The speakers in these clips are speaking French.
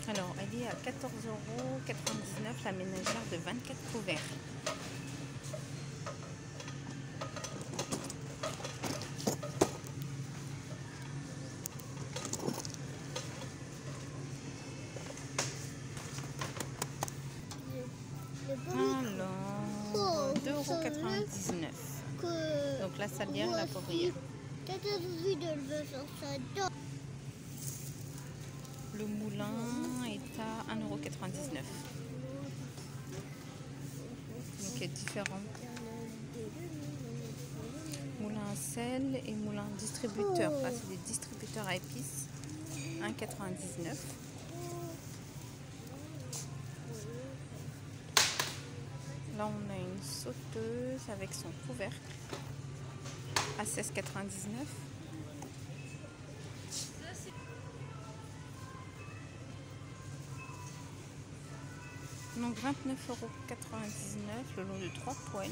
Alors, elle est à 14,99 € la ménagère de 24 couverts. Alors, 2,99 €. Donc la salière et la poivrière. Le moulin est à 1,99 €. Donc il est différent. Moulin à sel et moulin distributeur. Là, c'est des distributeurs à épices. 1,99 €. Là, on a une sauteuse avec son couvercle à 16,99 €. Donc 29,99 € le lot de 3 poêles.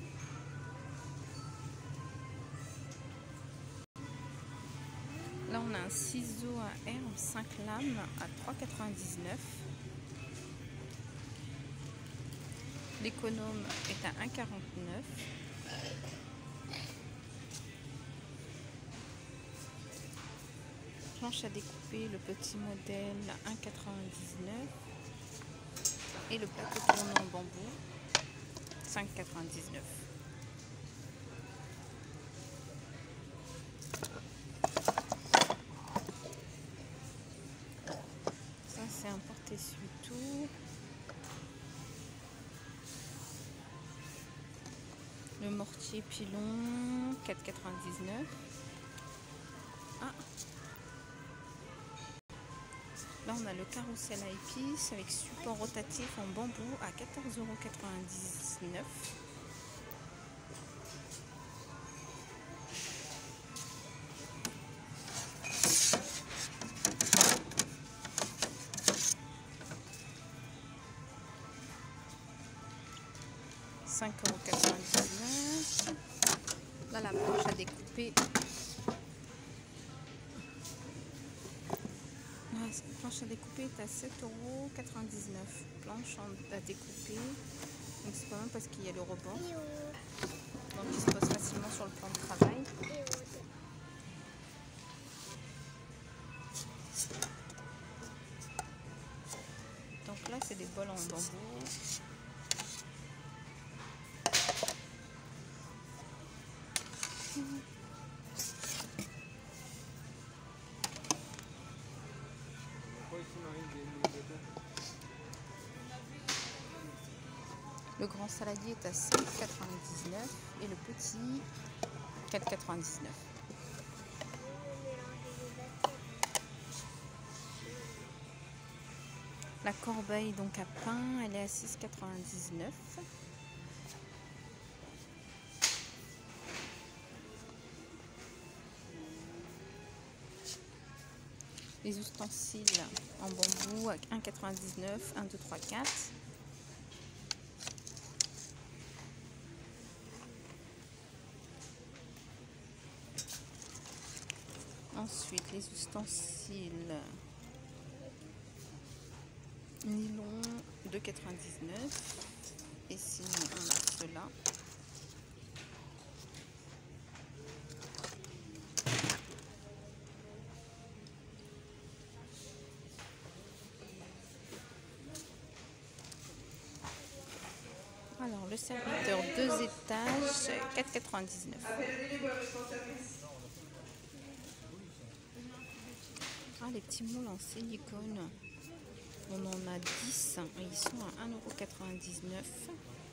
Là, on a un ciseau à herbe 5 lames à 3,99 €. L'économe est à 1,49 €. Planche à découper, le petit modèle 1,99 €. Et le plateau tournant en bambou 5,99 €. Ça, c'est un porte-essuie-tout. Le mortier pilon 4,99 €. Ah. Là, on a le carrousel à épices avec support rotatif en bambou à 14,99 €. Là, la planche à découper. La planche à découper est à 7,99 €. Planche à découper. Donc c'est pas mal parce qu'il y a le rebord. Donc il se pose facilement sur le plan de travail. Donc là, c'est des bols en bambou. Le grand saladier est à 5,99 € et le petit 4,99 €. La corbeille donc à pain, elle est à 6,99 €. Les ustensiles en bambou à 1,99 €, 1, 2, 3, 4. Ensuite, les ustensiles nylon 2,99 €. Et sinon, on a ceux-là. Alors, le serviteur 2 étages, 4,99 €. Ah, les petits moules en silicone. On en a 10 et ils sont à 1,99 €.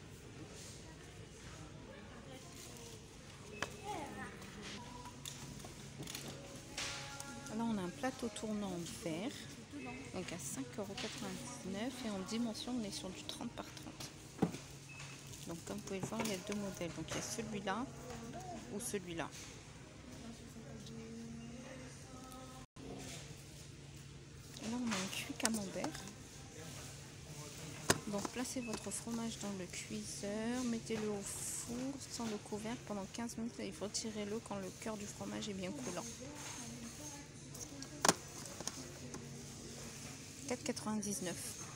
Là, on a un plateau tournant en verre, donc à 5,99 € et en dimension, on est sur du 30 par 30. Donc, comme vous pouvez le voir, il y a deux modèles. Donc, il y a celui-là ou celui-là. Là, on a un cuit camembert. Donc, placez votre fromage dans le cuiseur, mettez-le au four sans le couvercle pendant 15 minutes et il faut retirez-le quand le cœur du fromage est bien coulant. 4,99.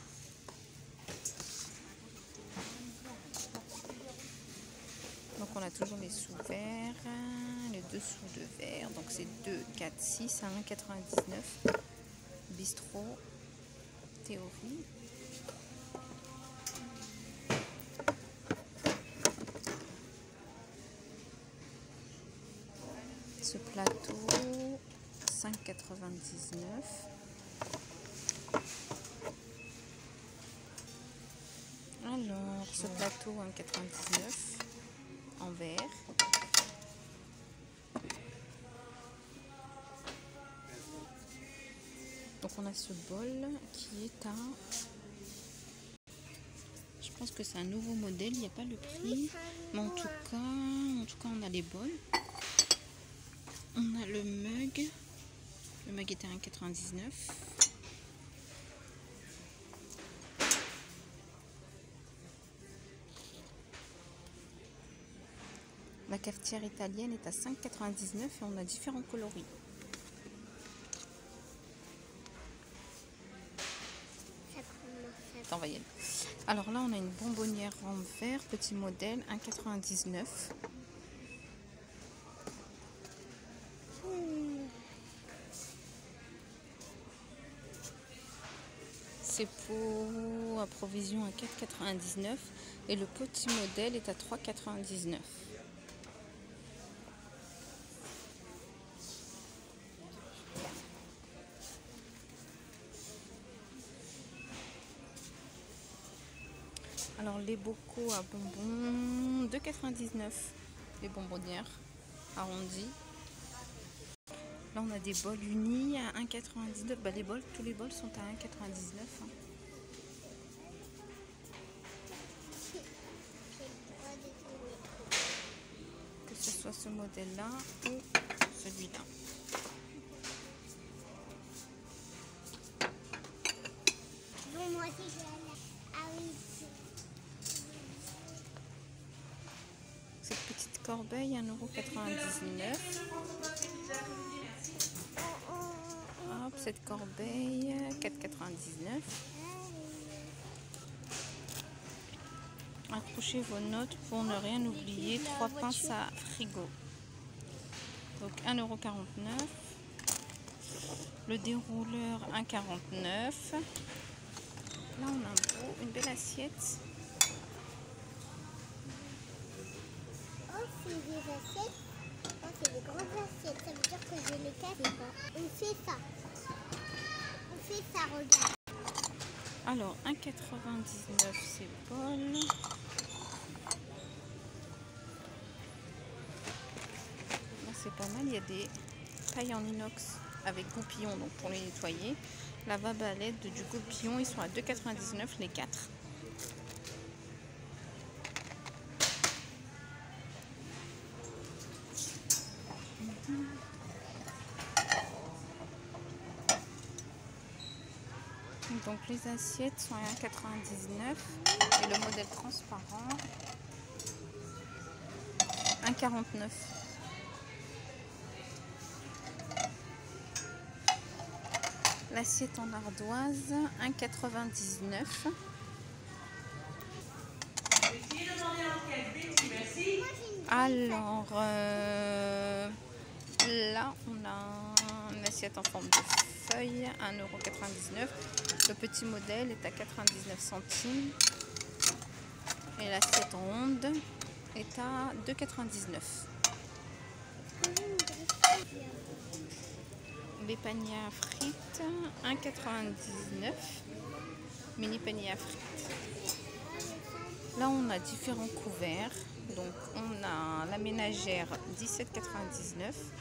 Donc on a toujours les sous verts, les dessous de verre. Donc c'est 2, 4, 6 à 1,99. Bistrot, théorie. Ce plateau, 5,99. Alors, ce plateau, 1,99 en verre. Donc, on a ce bol qui est à... Je pense que c'est un nouveau modèle, il n'y a pas le prix. Mais en tout cas, on a les bols. On a le mug. Le mug était à 1,99. La cafetière italienne est à 5,99 et on a différents coloris. Attends, on va y aller. Alors là, on a une bonbonnière en verre, petit modèle, 1,99. C'est pour à provision à 4,99 et le petit modèle est à 3,99. Alors les bocaux à bonbons, 2,99 les bonbonnières arrondies. Là on a des bols unis à 1,99. Bah, tous les bols sont à 1,99. Hein. Que ce soit ce modèle-là ou celui-là. Bon, moi aussi je vais aller. Ah oui. Cette petite corbeille, 1,99 €. Hop, cette corbeille, 4,99 €. Accrochez vos notes pour ne rien oublier. 3 pinces à frigo. Donc 1,49 €. Le dérouleur, 1,49 €. Là, on a une belle assiette. Oh, c'est des assiettes. Oh, c'est des grandes assiettes. Ça veut dire que je le casse pas. On fait ça. On fait ça, regarde. Alors, 1,99 € ces bols. Là, c'est pas mal. Il y a des pailles en inox avec goupillon, donc pour les nettoyer. Lavabo à l'aide du goupillon, ils sont à 2,99 € les 4. Donc les assiettes sont à 1,99 € et le modèle transparent 1,49 €. L'assiette en ardoise 1,99 €. Alors là on a une assiette en forme de feuille, 1,99 €. Le petit modèle est à 99 centimes et l'assiette en onde est à 2,99 €. Les paniers à frites, 1,99 €. Mini panier à frites. Là, on a différents couverts. Donc, on a la ménagère, 17,99 €.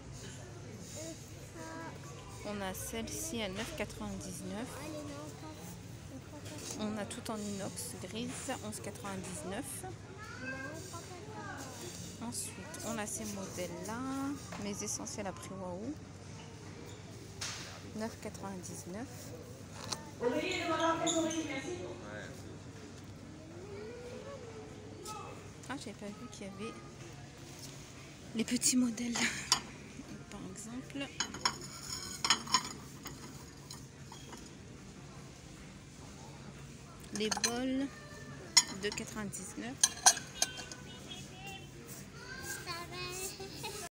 On a celle-ci à 9,99 €. On a tout en inox grise, 11,99 €. Ensuite, on a ces modèles-là, mes essentiels à prix waouh, 9,99 €. Ah, j'avais pas vu qu'il y avait les petits modèles. Par exemple, Les bols, 2,99.